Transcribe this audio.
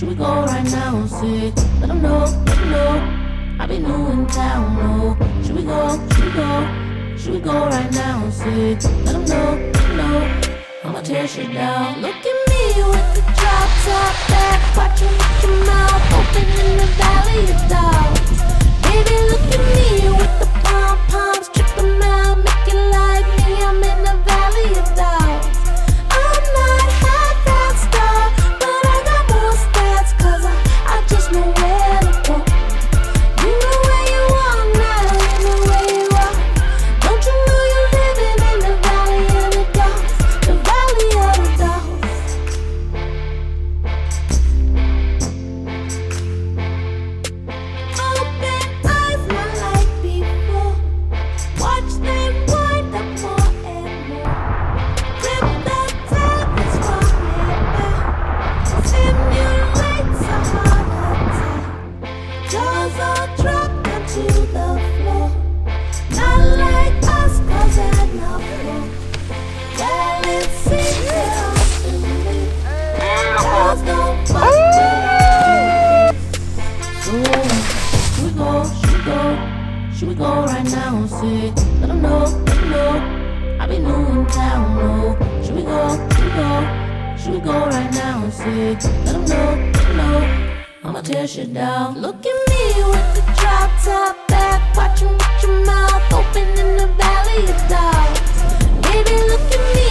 Should we go right now? Say, let them know, let them know. I be new in town, no. Should we go, should we go? Should we go right now? Say, let them know, let them know. I'ma tear shit down. Look at me with the drop top back, watching with your mouth open in the valley of dogs. Baby, look at me with the pom-poms, trip them out, make it like me. I'm in the valley of dogs. I'm not half that star, but I got more stats, cause I just know where to go. You know where you are now, you know where you are. Don't you know you're living in the valley of the dogs, the valley of the dogs. Open eyes, not like before. Watch them wind up more and more. Grip the tables from it back. Simulates a heart attack. Jaws are dropped onto the floor. Not like us, cause they're not floor. Well, it seems they're often girls don't fuck with. So, should we go, should we go? Should we go right now? Say, let them know, let them know. I be new in town, no. Should we go, should we go? Should we go right now? Say, let them know, let them know. I'ma tear shit down. Look at me with the drop top back, watching with your mouth open in the valley of dogs. Baby, look at me